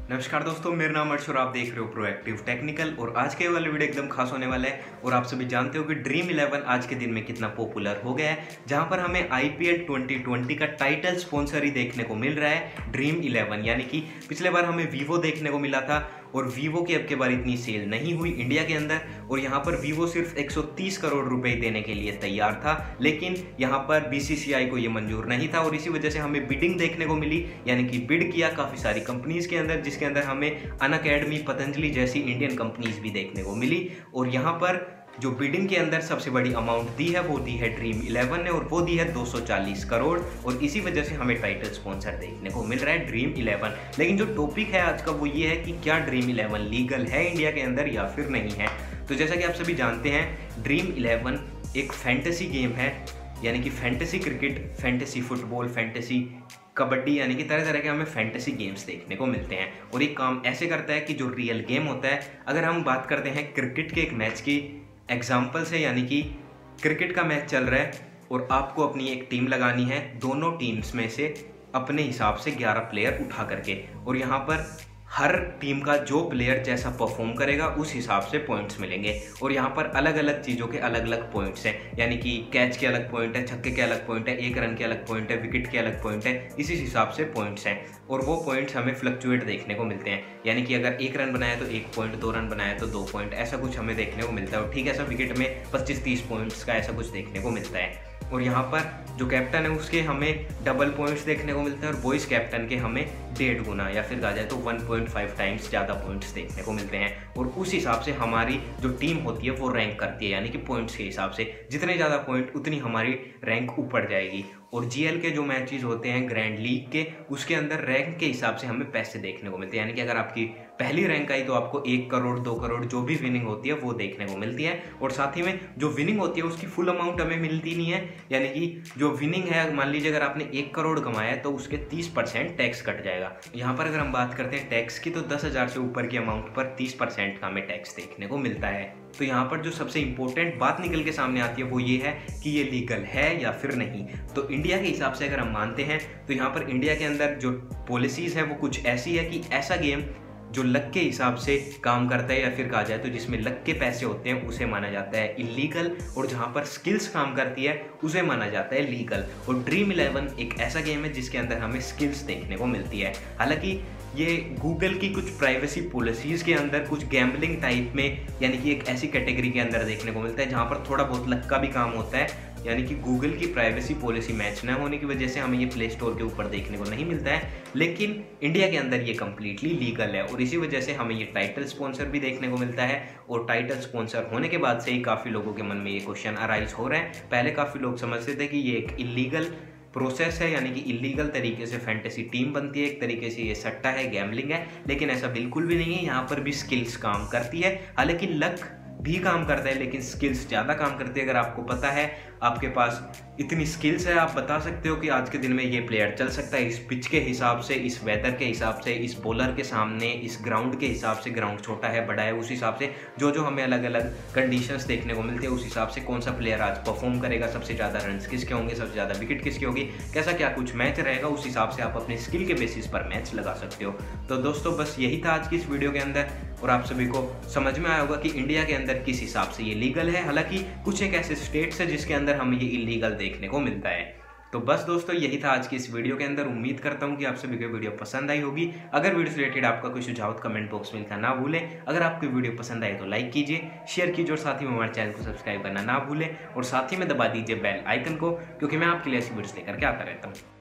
नमस्कार दोस्तों, मेरा नाम अर्श और आप देख रहे हो प्रोएक्टिव टेक्निकल। और आज के वाले वीडियो एकदम खास होने वाला है। और आप सभी जानते हो कि ड्रीम 11 आज के दिन में कितना पॉपुलर हो गया है, जहां पर हमें आईपीएल 2020 का टाइटल स्पॉन्सर ही देखने को मिल रहा है ड्रीम 11। यानी कि पिछले बार हमें वीवो देखने को मिला था और वीवो की अब के बार इतनी सेल नहीं हुई इंडिया के अंदर। और यहाँ पर वीवो सिर्फ 130 करोड़ रुपए देने के लिए तैयार था, लेकिन यहाँ पर बीसीसीआई को ये मंजूर नहीं था और इसी वजह से हमें बिडिंग देखने को मिली। यानी कि बिड किया काफ़ी सारी कंपनीज के अंदर, जिसके अंदर हमें अनअकैडमी, पतंजलि जैसी इंडियन कंपनीज भी देखने को मिली। और यहाँ पर जो बिडिंग के अंदर सबसे बड़ी अमाउंट दी है वो दी है ड्रीम 11 ने, और वो दी है 240 करोड़। और इसी वजह से हमें टाइटल स्पॉन्सर देखने को मिल रहा है ड्रीम 11। लेकिन जो टॉपिक है आज का वो ये है कि क्या ड्रीम 11 लीगल है इंडिया के अंदर या फिर नहीं है। तो जैसा कि आप सभी जानते हैं, ड्रीम 11 एक फैंटेसी गेम है, यानी कि fantasy cricket, fantasy football, fantasy kabaddi, यानी कि तरह तरह के हमें फैंटेसी गेम्स देखने को मिलते हैं। और ये काम ऐसे करता है कि जो रियल गेम होता है, अगर हम बात करते हैं क्रिकेट के एक मैच की एग्जाम्पल से, यानी कि क्रिकेट का मैच चल रहा है और आपको अपनी एक टीम लगानी है, दोनों टीम्स में से अपने हिसाब से 11 प्लेयर उठा करके, और यहाँ पर हर टीम का जो प्लेयर जैसा परफॉर्म करेगा उस हिसाब से पॉइंट्स मिलेंगे। और यहाँ पर अलग अलग चीज़ों के अलग अलग पॉइंट्स हैं, यानी कि कैच के अलग पॉइंट है, छक्के के अलग पॉइंट है, एक रन के अलग पॉइंट है, विकेट के अलग पॉइंट है, इसी हिसाब से पॉइंट्स हैं। और वो पॉइंट्स हमें फ्लक्चुएट देखने को मिलते हैं, यानी कि अगर 1 रन बनाया तो 1 पॉइंट, 2 रन बनाया तो 2 पॉइंट, ऐसा कुछ हमें देखने को मिलता है। और ठीक ऐसा विकेट में 25-30 पॉइंट्स का ऐसा कुछ देखने को मिलता है। और यहाँ पर जो कैप्टन है उसके हमें डबल पॉइंट्स देखने को मिलते हैं, और बॉयज़ कैप्टन के हमें 1.5 गुना या फिर कहा जाए तो 1.5 टाइम्स ज़्यादा पॉइंट्स देखने को मिलते हैं। और उस हिसाब से हमारी जो टीम होती है वो रैंक करती है, यानी कि पॉइंट्स के हिसाब से जितने ज़्यादा पॉइंट उतनी हमारी रैंक ऊपर जाएगी। और जीएल के जो मैचेस होते हैं ग्रैंड लीग के, उसके अंदर रैंक के हिसाब से हमें पैसे देखने को मिलते हैं, यानी कि अगर आपकी पहली रैंक आई तो आपको 1 करोड़ 2 करोड़ जो भी विनिंग होती है वो देखने को मिलती है। और साथ ही में जो विनिंग होती है उसकी फुल अमाउंट हमें मिलती नहीं है, यानी कि जो विनिंग है, मान लीजिए अगर आपने 1 करोड़ कमाया है तो उसके 30% टैक्स कट जाएगा। यहाँ पर अगर हम बात करते हैं टैक्स की, तो 10,000 से ऊपर की अमाउंट पर 30% का हमें टैक्स देखने को मिलता है। तो यहाँ पर जो सबसे इंपॉर्टेंट बात निकल के सामने आती है वो ये है कि ये लीगल है या फिर नहीं। तो इंडिया के हिसाब से अगर हम मानते हैं तो यहाँ पर इंडिया के अंदर जो पॉलिसीज़ है वो कुछ ऐसी है कि ऐसा गेम जो लक के हिसाब से काम करता है, या फिर कहा जाए तो जिसमें लक के पैसे होते हैं, उसे माना जाता है इलीगल। और जहां पर स्किल्स काम करती है उसे माना जाता है लीगल। और ड्रीम 11 एक ऐसा गेम है जिसके अंदर हमें स्किल्स देखने को मिलती है। हालांकि ये गूगल की कुछ प्राइवेसी पॉलिसीज़ के अंदर कुछ गैम्बलिंग टाइप में, यानी कि एक ऐसी कैटेगरी के अंदर देखने को मिलता है जहाँ पर थोड़ा बहुत लक का भी काम होता है, यानी कि गूगल की प्राइवेसी पॉलिसी मैच न होने की वजह से हमें ये प्ले स्टोर के ऊपर देखने को नहीं मिलता है। लेकिन इंडिया के अंदर ये कम्प्लीटली लीगल है और इसी वजह से हमें ये टाइटल स्पॉन्सर भी देखने को मिलता है। और टाइटल स्पॉन्सर होने के बाद से ही काफ़ी लोगों के मन में ये क्वेश्चन अराइज हो रहे हैं। पहले काफ़ी लोग समझते थे कि ये एक इलीगल प्रोसेस है, यानी कि इलीगल तरीके से फैंटेसी टीम बनती है, एक तरीके से ये सट्टा है, गैम्बलिंग है। लेकिन ऐसा बिल्कुल भी नहीं है, यहाँ पर भी स्किल्स काम करती है। हालांकि लक भी काम करता है लेकिन स्किल्स ज़्यादा काम करती है। अगर आपको पता है, आपके पास इतनी स्किल्स है, आप बता सकते हो कि आज के दिन में ये प्लेयर चल सकता है इस पिच के हिसाब से, इस वेदर के हिसाब से, इस बॉलर के सामने, इस ग्राउंड के हिसाब से, ग्राउंड छोटा है बड़ा है, उस हिसाब से जो जो हमें अलग अलग कंडीशंस देखने को मिलती है, उस हिसाब से कौन सा प्लेयर आज परफॉर्म करेगा, सबसे ज़्यादा रन्स किसके होंगे, सबसे ज़्यादा विकेट किसकी होगी, कैसा क्या कुछ मैच रहेगा, उस हिसाब से आप अपने स्किल के बेसिस पर मैच लगा सकते हो। तो दोस्तों बस यही था आज की इस वीडियो के अंदर, और आप सभी को समझ में आया होगा कि इंडिया के अंदर किस हिसाब से ये लीगल है। हालांकि कुछ एक ऐसे स्टेट्स है जिसके अंदर हमें ये इलीगल देखने को मिलता है। तो बस दोस्तों यही था आज की इस वीडियो के अंदर। उम्मीद करता हूँ कि आप सभी को वीडियो पसंद आई होगी। अगर वीडियो से रिलेटेड आपका कोई सुझाव कमेंट बॉक्स में लिखना ना भूलें। अगर आपको वीडियो पसंद आए तो लाइक कीजिए, शेयर कीजिए और साथ ही में हमारे चैनल को सब्सक्राइब करना ना भूलें। और साथ ही में दबा दीजिए बेल आइकन को, क्योंकि मैं आपके लिए ऐसी वीडियोस लेकर के आता रहता हूँ।